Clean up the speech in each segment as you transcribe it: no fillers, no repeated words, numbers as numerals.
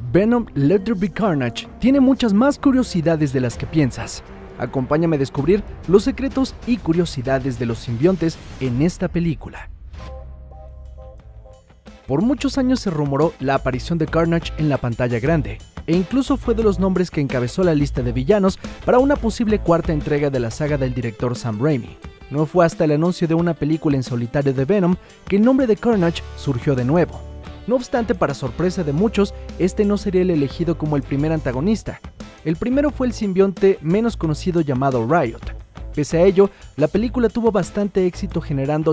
Venom: Let There Be Carnage tiene muchas más curiosidades de las que piensas. Acompáñame a descubrir los secretos y curiosidades de los simbiontes en esta película. Por muchos años se rumoró la aparición de Carnage en la pantalla grande, e incluso fue de los nombres que encabezó la lista de villanos para una posible cuarta entrega de la saga del director Sam Raimi. No fue hasta el anuncio de una película en solitario de Venom que el nombre de Carnage surgió de nuevo. No obstante, para sorpresa de muchos, este no sería el elegido como el primer antagonista. El primero fue el simbionte menos conocido llamado Riot. Pese a ello, la película tuvo bastante éxito, generando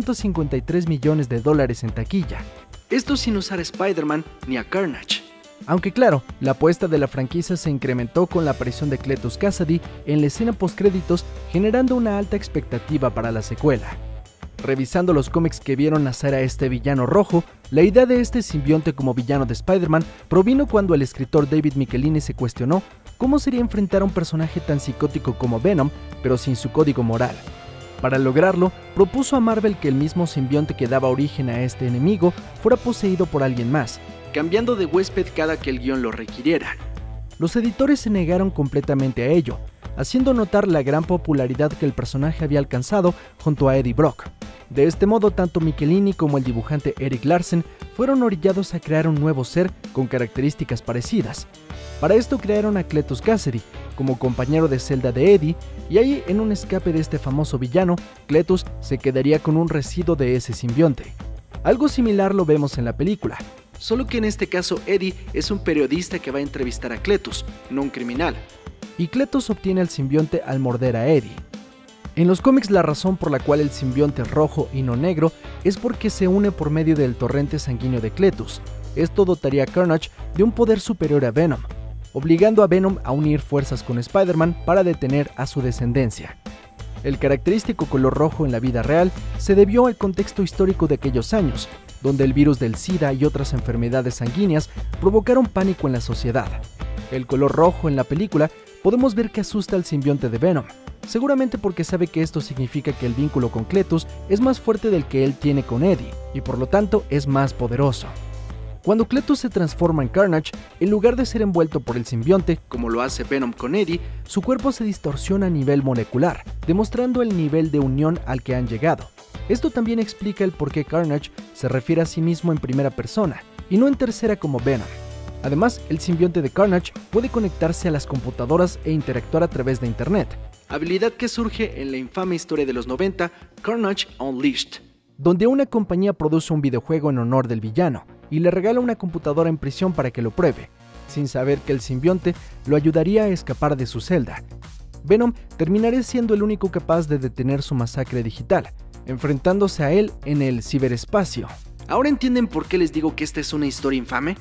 $853 millones en taquilla. Esto sin usar a Spider-Man ni a Carnage. Aunque claro, la apuesta de la franquicia se incrementó con la aparición de Cletus Kasady en la escena postcréditos, generando una alta expectativa para la secuela. Revisando los cómics que vieron nacer a este villano rojo, la idea de este simbionte como villano de Spider-Man provino cuando el escritor David Michelinie se cuestionó cómo sería enfrentar a un personaje tan psicótico como Venom, pero sin su código moral. Para lograrlo, propuso a Marvel que el mismo simbionte que daba origen a este enemigo fuera poseído por alguien más, cambiando de huésped cada que el guión lo requiriera. Los editores se negaron completamente a ello, haciendo notar la gran popularidad que el personaje había alcanzado junto a Eddie Brock. De este modo, tanto Michelinie como el dibujante Eric Larsen fueron orillados a crear un nuevo ser con características parecidas. Para esto crearon a Cletus Kasady como compañero de celda de Eddie, y ahí, en un escape de este famoso villano, Cletus se quedaría con un residuo de ese simbionte. Algo similar lo vemos en la película, solo que en este caso Eddie es un periodista que va a entrevistar a Cletus, no un criminal, y Cletus obtiene el simbionte al morder a Eddie. En los cómics, la razón por la cual el simbionte es rojo y no negro es porque se une por medio del torrente sanguíneo de Cletus. Esto dotaría a Carnage de un poder superior a Venom, obligando a Venom a unir fuerzas con Spider-Man para detener a su descendencia. El característico color rojo en la vida real se debió al contexto histórico de aquellos años, donde el virus del SIDA y otras enfermedades sanguíneas provocaron pánico en la sociedad. El color rojo en la película podemos ver que asusta al simbionte de Venom, seguramente porque sabe que esto significa que el vínculo con Cletus es más fuerte del que él tiene con Eddie, y por lo tanto es más poderoso. Cuando Cletus se transforma en Carnage, en lugar de ser envuelto por el simbionte, como lo hace Venom con Eddie, su cuerpo se distorsiona a nivel molecular, demostrando el nivel de unión al que han llegado. Esto también explica el por qué Carnage se refiere a sí mismo en primera persona, y no en tercera como Venom. Además, el simbionte de Carnage puede conectarse a las computadoras e interactuar a través de Internet, habilidad que surge en la infame historia de los 90, Carnage Unleashed, donde una compañía produce un videojuego en honor del villano y le regala una computadora en prisión para que lo pruebe, sin saber que el simbionte lo ayudaría a escapar de su celda. Venom terminaría siendo el único capaz de detener su masacre digital, enfrentándose a él en el ciberespacio. ¿Ahora entienden por qué les digo que esta es una historia infame?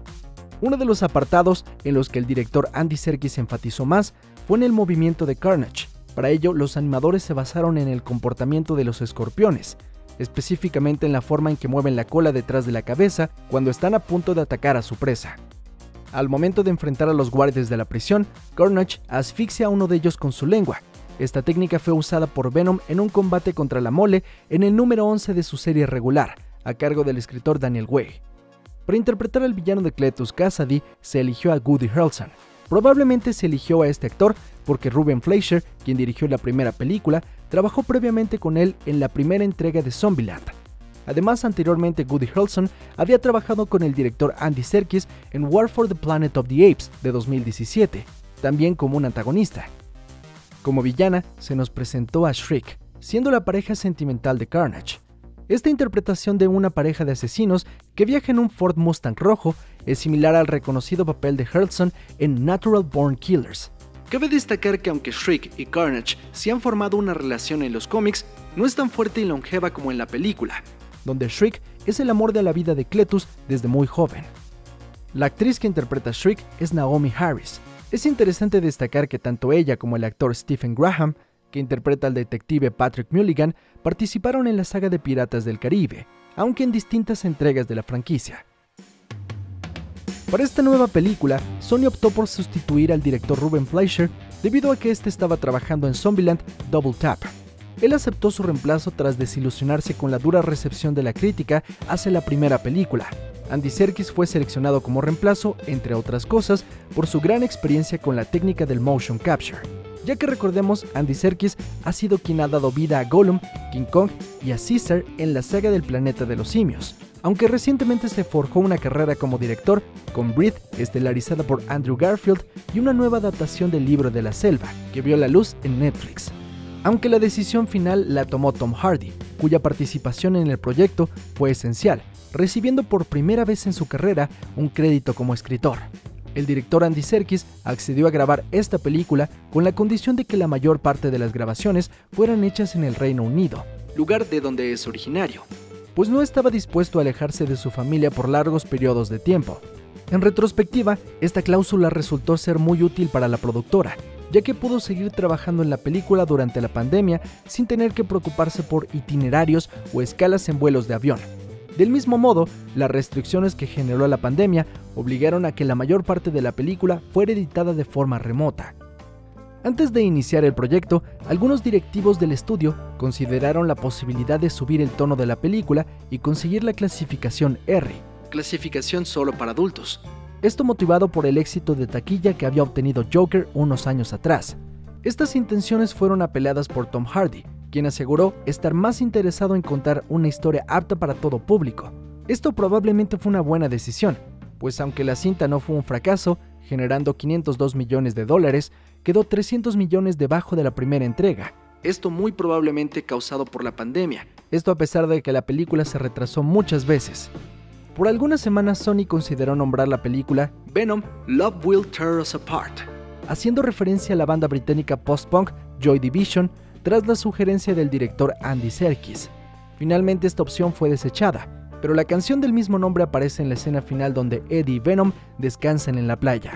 Uno de los apartados en los que el director Andy Serkis enfatizó más fue en el movimiento de Carnage. Para ello, los animadores se basaron en el comportamiento de los escorpiones, específicamente en la forma en que mueven la cola detrás de la cabeza cuando están a punto de atacar a su presa. Al momento de enfrentar a los guardias de la prisión, Carnage asfixia a uno de ellos con su lengua. Esta técnica fue usada por Venom en un combate contra la Mole en el número 11 de su serie regular, a cargo del escritor Daniel Way. Para interpretar al villano de Cletus Kasady se eligió a Woody Harrelson. Probablemente se eligió a este actor porque Ruben Fleischer, quien dirigió la primera película, trabajó previamente con él en la primera entrega de Zombieland. Además, anteriormente Woody Harrelson había trabajado con el director Andy Serkis en War for the Planet of the Apes de 2017, también como un antagonista. Como villana se nos presentó a Shriek, siendo la pareja sentimental de Carnage. Esta interpretación de una pareja de asesinos que viaja en un Ford Mustang rojo es similar al reconocido papel de Harrelson en Natural Born Killers. Cabe destacar que aunque Shriek y Carnage se han formado una relación en los cómics, no es tan fuerte y longeva como en la película, donde Shriek es el amor de la vida de Cletus desde muy joven. La actriz que interpreta a Shriek es Naomie Harris. Es interesante destacar que tanto ella como el actor Stephen Graham, que interpreta al detective Patrick Mulligan, participaron en la saga de Piratas del Caribe, aunque en distintas entregas de la franquicia. Para esta nueva película, Sony optó por sustituir al director Ruben Fleischer debido a que este estaba trabajando en Zombieland Double Tap. Él aceptó su reemplazo tras desilusionarse con la dura recepción de la crítica hacia la primera película. Andy Serkis fue seleccionado como reemplazo, entre otras cosas, por su gran experiencia con la técnica del motion capture. Ya que recordemos, Andy Serkis ha sido quien ha dado vida a Gollum, King Kong y a Caesar en la saga del Planeta de los Simios, aunque recientemente se forjó una carrera como director con Breathe, estelarizada por Andrew Garfield, y una nueva adaptación del Libro de la Selva, que vio la luz en Netflix. Aunque la decisión final la tomó Tom Hardy, cuya participación en el proyecto fue esencial, recibiendo por primera vez en su carrera un crédito como escritor. El director Andy Serkis accedió a grabar esta película con la condición de que la mayor parte de las grabaciones fueran hechas en el Reino Unido, lugar de donde es originario, pues no estaba dispuesto a alejarse de su familia por largos periodos de tiempo. En retrospectiva, esta cláusula resultó ser muy útil para la productora, ya que pudo seguir trabajando en la película durante la pandemia sin tener que preocuparse por itinerarios o escalas en vuelos de avión. Del mismo modo, las restricciones que generó la pandemia obligaron a que la mayor parte de la película fuera editada de forma remota. Antes de iniciar el proyecto, algunos directivos del estudio consideraron la posibilidad de subir el tono de la película y conseguir la clasificación R, clasificación solo para adultos. Esto motivado por el éxito de taquilla que había obtenido Joker unos años atrás. Estas intenciones fueron apeladas por Tom Hardy, quien aseguró estar más interesado en contar una historia apta para todo público. Esto probablemente fue una buena decisión, pues aunque la cinta no fue un fracaso, generando $502 millones, quedó 300 millones debajo de la primera entrega. Esto muy probablemente causado por la pandemia, esto a pesar de que la película se retrasó muchas veces. Por algunas semanas Sony consideró nombrar la película Venom: Love Will Tear Us Apart, haciendo referencia a la banda británica post-punk Joy Division, tras la sugerencia del director Andy Serkis. Finalmente esta opción fue desechada, pero la canción del mismo nombre aparece en la escena final donde Eddie y Venom descansan en la playa.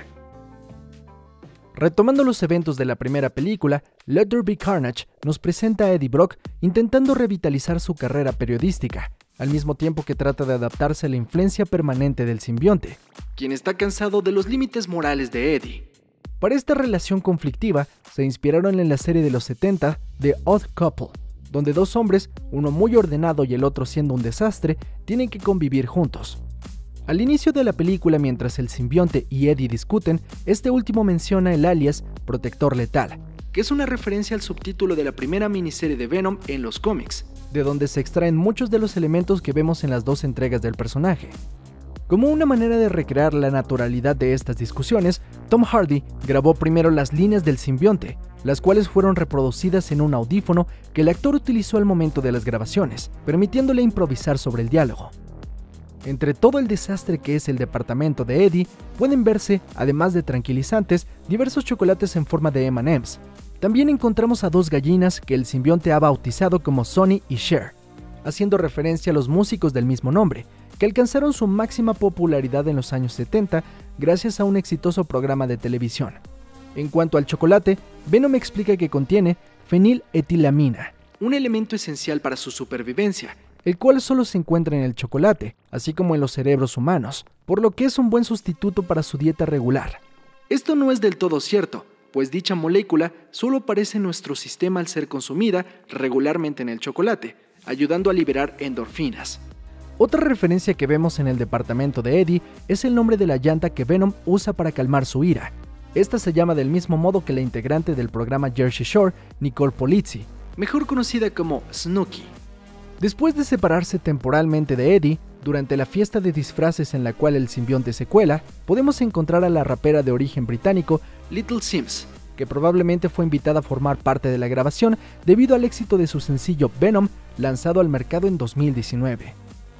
Retomando los eventos de la primera película, Let There Be Carnage nos presenta a Eddie Brock intentando revitalizar su carrera periodística, al mismo tiempo que trata de adaptarse a la influencia permanente del simbionte, quien está cansado de los límites morales de Eddie. Para esta relación conflictiva, se inspiraron en la serie de los 70 The Odd Couple, donde dos hombres, uno muy ordenado y el otro siendo un desastre, tienen que convivir juntos. Al inicio de la película, mientras el simbionte y Eddie discuten, este último menciona el alias Protector Letal, que es una referencia al subtítulo de la primera miniserie de Venom en los cómics, de donde se extraen muchos de los elementos que vemos en las dos entregas del personaje. Como una manera de recrear la naturalidad de estas discusiones, Tom Hardy grabó primero las líneas del simbionte, las cuales fueron reproducidas en un audífono que el actor utilizó al momento de las grabaciones, permitiéndole improvisar sobre el diálogo. Entre todo el desastre que es el departamento de Eddie, pueden verse, además de tranquilizantes, diversos chocolates en forma de M&M's. También encontramos a dos gallinas que el simbionte ha bautizado como Sonny y Cher, haciendo referencia a los músicos del mismo nombre, que alcanzaron su máxima popularidad en los años 70 gracias a un exitoso programa de televisión. En cuanto al chocolate, Venom explica que contiene feniletilamina, un elemento esencial para su supervivencia, el cual solo se encuentra en el chocolate, así como en los cerebros humanos, por lo que es un buen sustituto para su dieta regular. Esto no es del todo cierto, pues dicha molécula solo aparece en nuestro sistema al ser consumida regularmente en el chocolate, ayudando a liberar endorfinas. Otra referencia que vemos en el departamento de Eddie es el nombre de la llanta que Venom usa para calmar su ira. Esta se llama del mismo modo que la integrante del programa Jersey Shore, Nicole Polizzi, mejor conocida como Snooki. Después de separarse temporalmente de Eddie, durante la fiesta de disfraces en la cual el simbionte se cuela, podemos encontrar a la rapera de origen británico Little Sims, que probablemente fue invitada a formar parte de la grabación debido al éxito de su sencillo Venom, lanzado al mercado en 2019.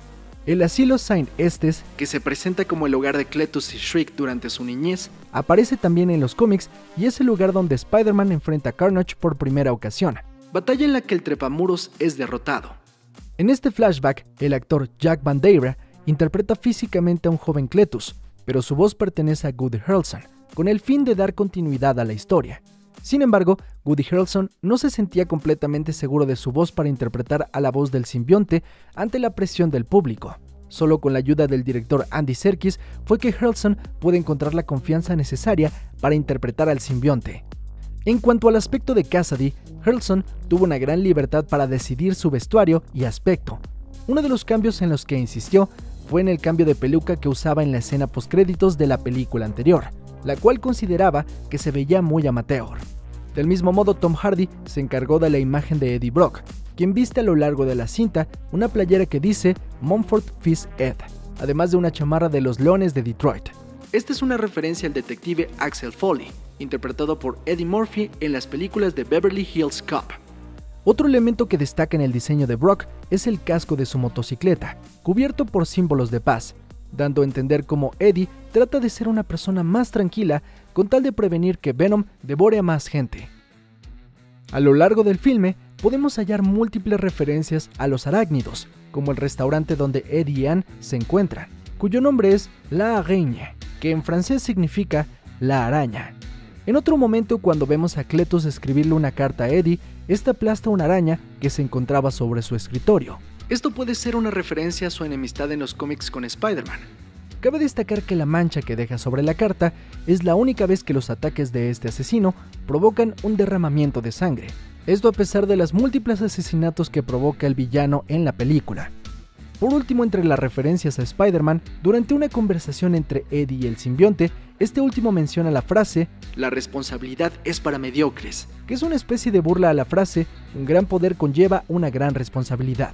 El asilo Saint Estes, que se presenta como el hogar de Cletus y Shriek durante su niñez, aparece también en los cómics y es el lugar donde Spider-Man enfrenta a Carnage por primera ocasión, batalla en la que el trepamuros es derrotado. En este flashback, el actor Jack Bandeira interpreta físicamente a un joven Cletus, pero su voz pertenece a Woody Harrelson, con el fin de dar continuidad a la historia. Sin embargo, Woody Harrelson no se sentía completamente seguro de su voz para interpretar a la voz del simbionte ante la presión del público. Solo con la ayuda del director Andy Serkis fue que Harrelson pudo encontrar la confianza necesaria para interpretar al simbionte. En cuanto al aspecto de Cassidy, Harrelson tuvo una gran libertad para decidir su vestuario y aspecto. Uno de los cambios en los que insistió fue en el cambio de peluca que usaba en la escena postcréditos de la película anterior, la cual consideraba que se veía muy amateur. Del mismo modo, Tom Hardy se encargó de la imagen de Eddie Brock, quien viste a lo largo de la cinta una playera que dice Mumford Fish Ed, además de una chamarra de los Leones de Detroit. Esta es una referencia al detective Axel Foley, interpretado por Eddie Murphy en las películas de Beverly Hills Cop. Otro elemento que destaca en el diseño de Brock es el casco de su motocicleta, cubierto por símbolos de paz, dando a entender cómo Eddie trata de ser una persona más tranquila con tal de prevenir que Venom devore a más gente. A lo largo del filme podemos hallar múltiples referencias a los arácnidos, como el restaurante donde Eddie y Anne se encuentran, cuyo nombre es La Araigne, que en francés significa la araña. En otro momento, cuando vemos a Cletus escribirle una carta a Eddie, esta aplasta una araña que se encontraba sobre su escritorio. Esto puede ser una referencia a su enemistad en los cómics con Spider-Man. Cabe destacar que la mancha que deja sobre la carta es la única vez que los ataques de este asesino provocan un derramamiento de sangre. Esto a pesar de los múltiples asesinatos que provoca el villano en la película. Por último, entre las referencias a Spider-Man, durante una conversación entre Eddie y el simbionte, este último menciona la frase «La responsabilidad es para mediocres», que es una especie de burla a la frase «Un gran poder conlleva una gran responsabilidad».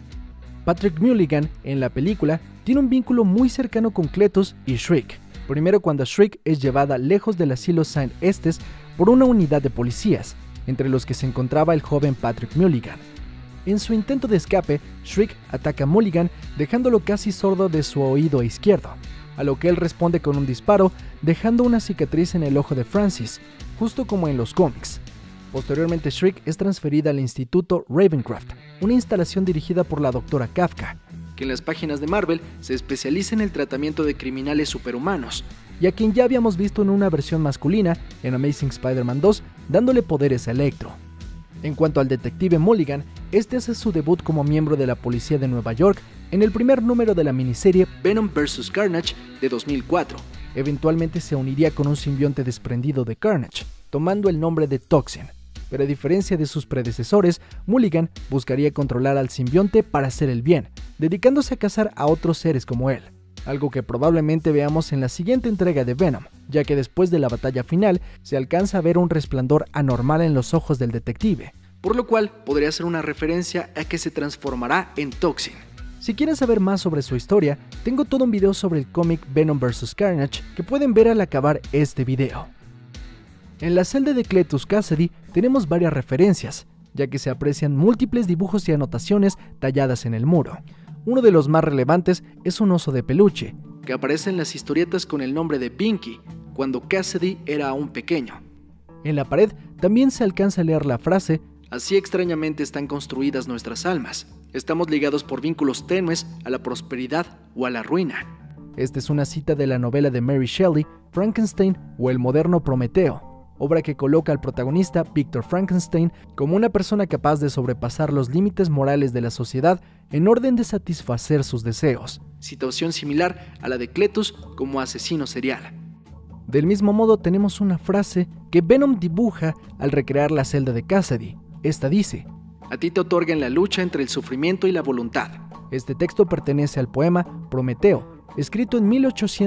Patrick Mulligan, en la película, tiene un vínculo muy cercano con Cletus y Shriek. Primero cuando Shriek es llevada lejos del asilo Saint Estes por una unidad de policías, entre los que se encontraba el joven Patrick Mulligan. En su intento de escape, Shriek ataca a Mulligan dejándolo casi sordo de su oído izquierdo, a lo que él responde con un disparo, dejando una cicatriz en el ojo de Francis, justo como en los cómics. Posteriormente, Shriek es transferida al Instituto Ravencroft, una instalación dirigida por la Dra. Kafka, que en las páginas de Marvel se especializa en el tratamiento de criminales superhumanos, y a quien ya habíamos visto en una versión masculina en Amazing Spider-Man 2, dándole poderes a Electro. En cuanto al detective Mulligan, este hace su debut como miembro de la policía de Nueva York en el primer número de la miniserie Venom vs. Carnage de 2004. Eventualmente se uniría con un simbionte desprendido de Carnage, tomando el nombre de Toxin. Pero a diferencia de sus predecesores, Mulligan buscaría controlar al simbionte para hacer el bien, dedicándose a cazar a otros seres como él. Algo que probablemente veamos en la siguiente entrega de Venom, ya que después de la batalla final se alcanza a ver un resplandor anormal en los ojos del detective, por lo cual podría ser una referencia a que se transformará en Toxin. Si quieren saber más sobre su historia, tengo todo un video sobre el cómic Venom vs. Carnage que pueden ver al acabar este video. En la celda de Cletus Kasady tenemos varias referencias, ya que se aprecian múltiples dibujos y anotaciones talladas en el muro. Uno de los más relevantes es un oso de peluche, que aparece en las historietas con el nombre de Pinky, cuando Kasady era aún pequeño. En la pared también se alcanza a leer la frase «Así extrañamente están construidas nuestras almas. Estamos ligados por vínculos tenues a la prosperidad o a la ruina». Esta es una cita de la novela de Mary Shelley, Frankenstein o el moderno Prometeo, obra que coloca al protagonista Victor Frankenstein como una persona capaz de sobrepasar los límites morales de la sociedad en orden de satisfacer sus deseos, situación similar a la de Cletus como asesino serial. Del mismo modo tenemos una frase que Venom dibuja al recrear la celda de Kasady. Esta dice: «A ti te otorgan la lucha entre el sufrimiento y la voluntad». Este texto pertenece al poema Prometeo, escrito en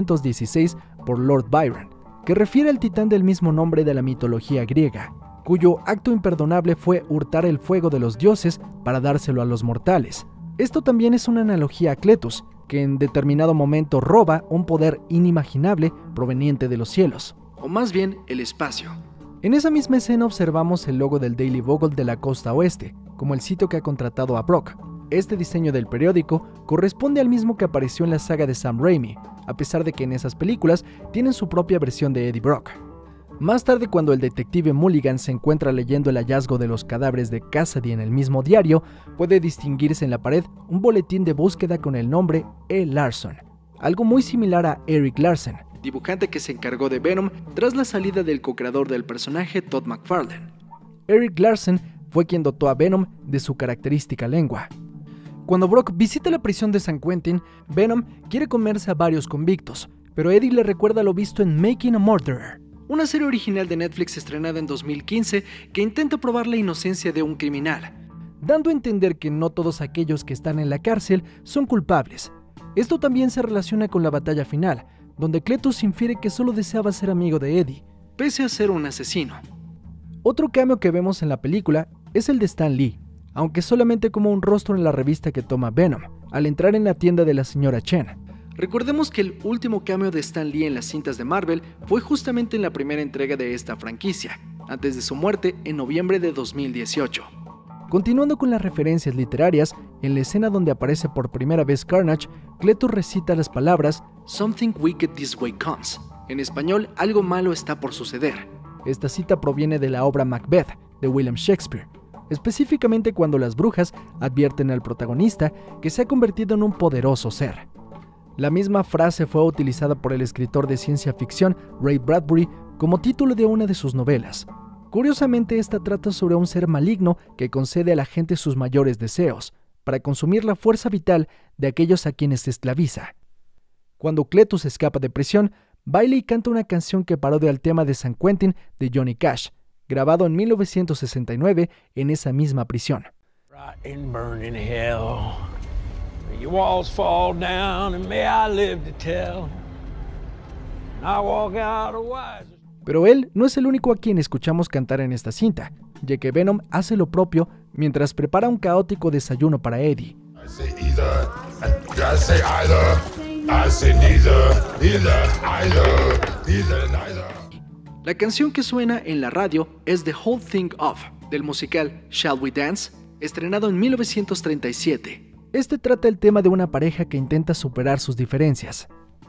1816 por Lord Byron, que refiere al titán del mismo nombre de la mitología griega, cuyo acto imperdonable fue hurtar el fuego de los dioses para dárselo a los mortales. Esto también es una analogía a Cletus, que en determinado momento roba un poder inimaginable proveniente de los cielos, o más bien el espacio. En esa misma escena observamos el logo del Daily Bugle de la costa oeste, como el sitio que ha contratado a Brock. Este diseño del periódico corresponde al mismo que apareció en la saga de Sam Raimi, a pesar de que en esas películas tienen su propia versión de Eddie Brock. Más tarde, cuando el detective Mulligan se encuentra leyendo el hallazgo de los cadáveres de Kasady en el mismo diario, puede distinguirse en la pared un boletín de búsqueda con el nombre E. Larson, algo muy similar a Eric Larson, dibujante que se encargó de Venom tras la salida del co-creador del personaje Todd McFarlane. Eric Larson fue quien dotó a Venom de su característica lengua. Cuando Brock visita la prisión de San Quentin, Venom quiere comerse a varios convictos, pero Eddie le recuerda lo visto en Making a Murderer, una serie original de Netflix estrenada en 2015 que intenta probar la inocencia de un criminal, dando a entender que no todos aquellos que están en la cárcel son culpables. Esto también se relaciona con la batalla final, donde Cletus infiere que solo deseaba ser amigo de Eddie, pese a ser un asesino. Otro cameo que vemos en la película es el de Stan Lee, aunque solamente como un rostro en la revista que toma Venom, al entrar en la tienda de la señora Chen. Recordemos que el último cameo de Stan Lee en las cintas de Marvel fue justamente en la primera entrega de esta franquicia, antes de su muerte en noviembre de 2018. Continuando con las referencias literarias, en la escena donde aparece por primera vez Carnage, Cletus recita las palabras "Something wicked this way comes", en español, algo malo está por suceder. Esta cita proviene de la obra Macbeth, de William Shakespeare, específicamente cuando las brujas advierten al protagonista que se ha convertido en un poderoso ser. La misma frase fue utilizada por el escritor de ciencia ficción Ray Bradbury como título de una de sus novelas. Curiosamente, esta trata sobre un ser maligno que concede a la gente sus mayores deseos, para consumir la fuerza vital de aquellos a quienes se esclaviza. Cuando Cletus escapa de prisión, baila y canta una canción que parodia al tema de San Quentin de Johnny Cash, grabado en 1969 en esa misma prisión. Pero él no es el único a quien escuchamos cantar en esta cinta, ya que Venom hace lo propio mientras prepara un caótico desayuno para Eddie. La canción que suena en la radio es The Whole Thing Off, del musical Shall We Dance, estrenado en 1937. Este trata el tema de una pareja que intenta superar sus diferencias.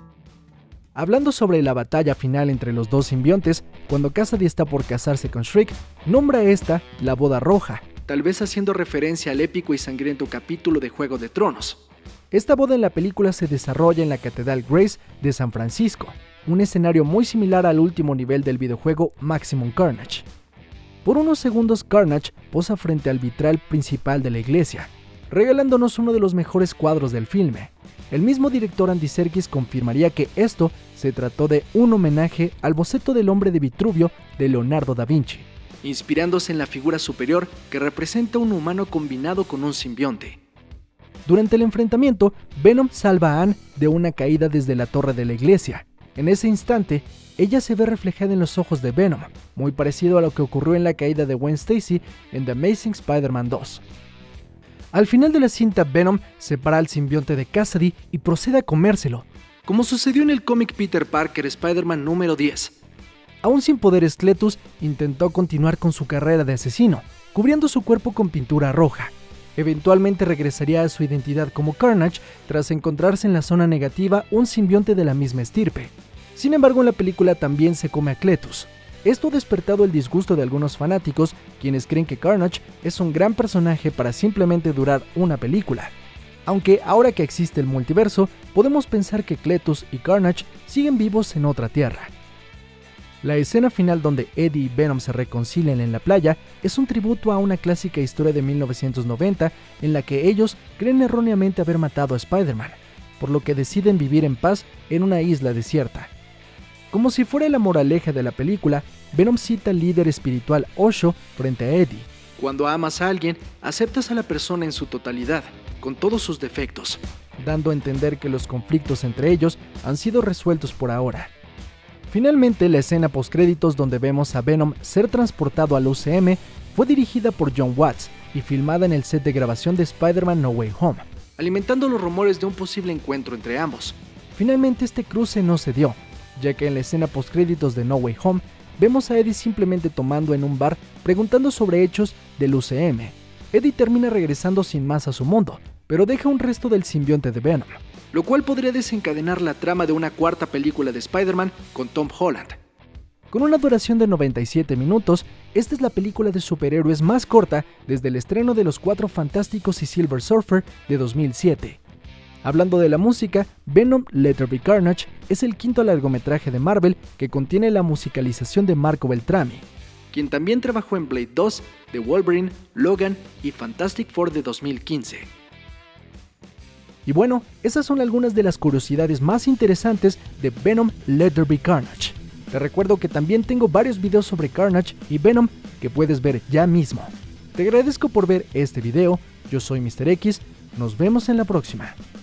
Hablando sobre la batalla final entre los dos simbiontes, cuando Cassidy está por casarse con Shriek, nombra a esta la Boda Roja, tal vez haciendo referencia al épico y sangriento capítulo de Juego de Tronos. Esta boda en la película se desarrolla en la Catedral Grace de San Francisco, un escenario muy similar al último nivel del videojuego Maximum Carnage. Por unos segundos, Carnage posa frente al vitral principal de la iglesia, regalándonos uno de los mejores cuadros del filme. El mismo director Andy Serkis confirmaría que esto se trató de un homenaje al boceto del hombre de Vitruvio de Leonardo da Vinci, inspirándose en la figura superior que representa un humano combinado con un simbionte. Durante el enfrentamiento, Venom salva a Anne de una caída desde la torre de la iglesia. En ese instante, ella se ve reflejada en los ojos de Venom, muy parecido a lo que ocurrió en la caída de Gwen Stacy en The Amazing Spider-Man 2. Al final de la cinta, Venom separa al simbionte de Cassidy y procede a comérselo, como sucedió en el cómic Peter Parker Spider-Man número 10. Aún sin poderes, Cletus intentó continuar con su carrera de asesino, cubriendo su cuerpo con pintura roja. Eventualmente regresaría a su identidad como Carnage tras encontrarse en la zona negativa un simbionte de la misma estirpe. Sin embargo, en la película también se come a Cletus. Esto ha despertado el disgusto de algunos fanáticos, quienes creen que Carnage es un gran personaje para simplemente durar una película. Aunque ahora que existe el multiverso, podemos pensar que Cletus y Carnage siguen vivos en otra tierra. La escena final donde Eddie y Venom se reconcilian en la playa es un tributo a una clásica historia de 1990 en la que ellos creen erróneamente haber matado a Spider-Man, por lo que deciden vivir en paz en una isla desierta. Como si fuera la moraleja de la película, Venom cita al líder espiritual Osho frente a Eddie. Cuando amas a alguien, aceptas a la persona en su totalidad, con todos sus defectos, dando a entender que los conflictos entre ellos han sido resueltos por ahora. Finalmente, la escena postcréditos donde vemos a Venom ser transportado al UCM fue dirigida por John Watts y filmada en el set de grabación de Spider-Man No Way Home, alimentando los rumores de un posible encuentro entre ambos. Finalmente, este cruce no se dio, ya que en la escena postcréditos de No Way Home vemos a Eddie simplemente tomando en un bar preguntando sobre hechos del UCM. Eddie termina regresando sin más a su mundo, pero deja un resto del simbionte de Venom, lo cual podría desencadenar la trama de una cuarta película de Spider-Man con Tom Holland. Con una duración de 97 minutos, esta es la película de superhéroes más corta desde el estreno de Los Cuatro Fantásticos y Silver Surfer de 2007. Hablando de la música, Venom Let There Be Carnage es el quinto largometraje de Marvel que contiene la musicalización de Marco Beltrami, quien también trabajó en Blade 2, The Wolverine, Logan y Fantastic Four de 2015. Y bueno, esas son algunas de las curiosidades más interesantes de Venom Let There Be Carnage. Te recuerdo que también tengo varios videos sobre Carnage y Venom que puedes ver ya mismo. Te agradezco por ver este video, yo soy Mr. X, nos vemos en la próxima.